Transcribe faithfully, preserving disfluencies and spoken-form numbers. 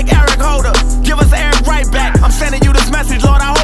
like Eric Holder. Give us Eric right back. I'm sending you this message, Lord, I hope